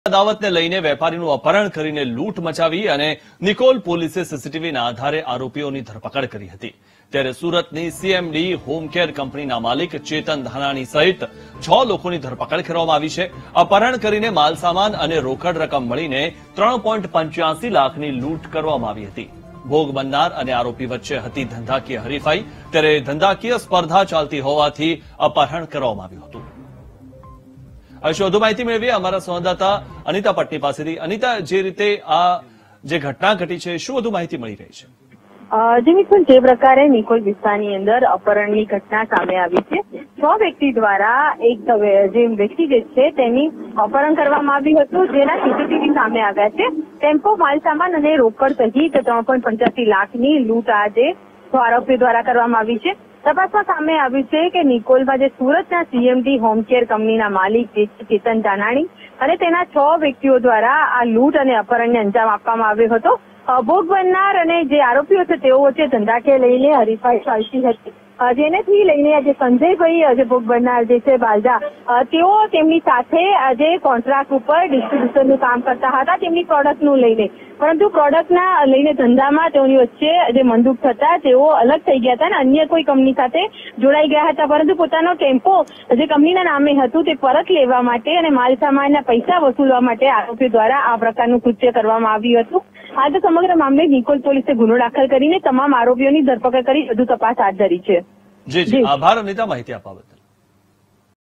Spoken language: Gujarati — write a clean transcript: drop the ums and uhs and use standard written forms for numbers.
દાવતને લઈને વેપારીનું અપહરણ કરીને લૂંટ મચાવી અને નિકોલ પોલીસે સીસીટીવીના આધારે આરોપીઓની ધરપકડ કરી હતી। ત્યારે સુરતની સીએમડી હોમ કેર કંપનીના માલિક ચેતન ધાનાણી સહિત 6 લોકોની ધરપકડ કરવામાં આવી છે। અપહરણ કરીને માલસામાન અને રોકડ રકમ મળીને 3.85 લાખની લૂંટ કરવામાં આવી હતી। ભોગ બનનાર અને આરોપી વચ્ચે હતી ધંધાકીય હરીફાઈ। ત્યારે ધંધાકીય સ્પર્ધા ચાલતી હોવાથી અપહરણ કરવામાં આવ્યું હતું। વધુ માહિતી મેળવીએ અમારા સંવાદદાતા અનિતા પટની પાસેથી। અનિતા, જે રીતે આ જે ઘટના ઘટી છે, શું વધુ માહિતી મળી રહી છે? મિથુન, જે પ્રકારે નિકોલ વિસ્તારની અંદર અપહરણની ઘટના સામે આવી છે, 6 વ્યક્તિ દ્વારા એક જે વ્યક્તિ જે છે તેની અપહરણ કરવામાં આવ્યું હતું, જેના સીસીટીવી સામે આવ્યા છે। ટેમ્પો, માલસામાન અને રોકડ સહિત 3.85 લાખની લૂંટ આજે આરોપીઓ દ્વારા કરવામાં આવી છે। તપાસમાં સામે આવ્યું છે કે નિકોલમાં જે સુરતના સીએમડી હોમ કેર કંપનીના માલિક ચેતન ધાનાણી અને તેના 6 વ્યક્તિઓ દ્વારા આ લૂંટ અને અપહરણને અંજામ આપવામાં આવ્યો હતો। ભોગ બનનાર અને જે આરોપીઓ છે તેઓ વચ્ચે ધંધાકીય લઈને હરીફાઈ ચાલતી હતી, જેનેથી લઈને જે સંજયભાઈ જે ભોગ બનનાર જે છે બાલદા, તેઓ તેમની સાથે જે કોન્ટ્રાક્ટ ઉપર ડિસ્ટ્રીબ્યુશનનું કામ કરતા હતા તેમની પ્રોડક્ટનું લઈને, પરંતુ પ્રોડક્ટના લઈને ધંધામાં તેઓની વચ્ચે જે મંદુક થતા તેઓ અલગ થઈ ગયા હતા અને અન્ય કોઈ કંપની સાથે જોડાઈ ગયા હતા। પરંતુ પોતાનો ટેમ્પો જે કંપનીના નામે હતું તે પરત લેવા માટે અને માલસામાનના પૈસા વસૂલવા માટે આરોપીઓ દ્વારા આ પ્રકારનું કૃત્ય કરવામાં આવ્યું હતું। આજે સમગ્ર મામલે નિકોલ પોલીસે ગુનો દાખલ કરીને તમામ આરોપીઓની ધરપકડ કરી વધુ તપાસ હાથ ધરી છે। જી, આભાર અનિતા, માહિતી આપવા બદલ।